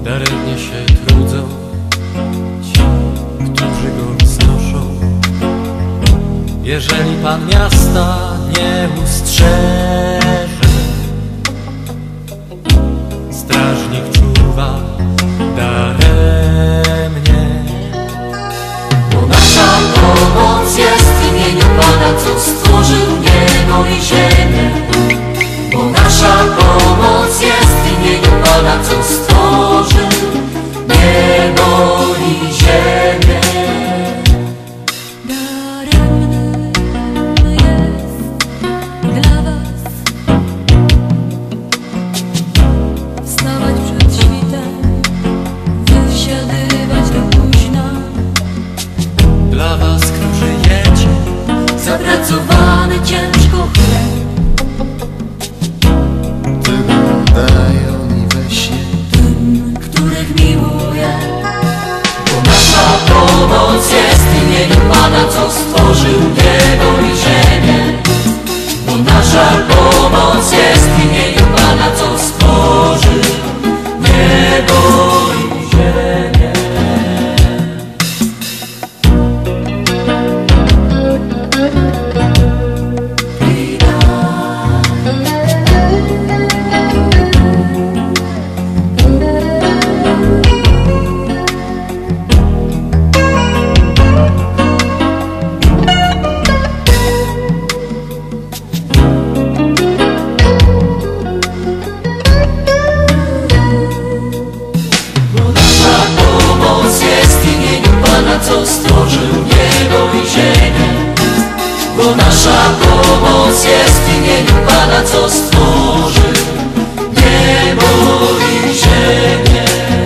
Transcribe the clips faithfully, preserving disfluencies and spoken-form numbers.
daremnie się trudzą ci, którzy go znoszą. Jeżeli Pan miasta nie ustrzeże, strażnik czuwa daremnie. Bo nasza pomoc jest w imieniu Pana, co stworzył niebo i ziemię. Bo nasza pomoc jest w imieniu Pana, co stworzył niebo i ziemię. Daremny jest dla was wstawać przed świtem, wysiadywać do późna. Dla was, którzy jecie Zapracowany ciężko chleb, dają mi we śnie tym, których miłuję. Bo nasza pomoc jest w imieniu Pana, co stworzył niebo i ziemię. Bo nasza pomoc jest w imieniu Pana, co stworzył niebo i ziemię. Co stworzył niebo i ziemię. Bo nasza pomoc jest w imieniu Pana, co stworzył niebo i ziemię.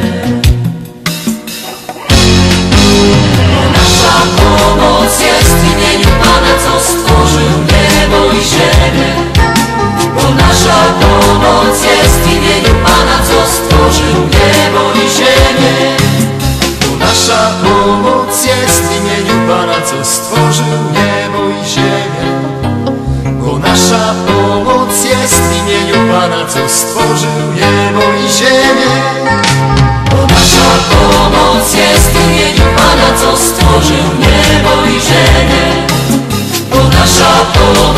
Bo nasza pomoc jest w imieniu Pana, co stworzył niebo i ziemię. Bo nasza pomoc jest w imieniu Pana, co stworzył niebo i ziemię. Nasza pomoc jest w imieniu Pana, co stworzył niebo i ziemię. Bo nasza pomoc jest w imieniu Pana, co stworzył niebo i ziemię. Bo nasza pomoc jest w imieniu Pana, co stworzył niebo i ziemię. Bo nasza pomoc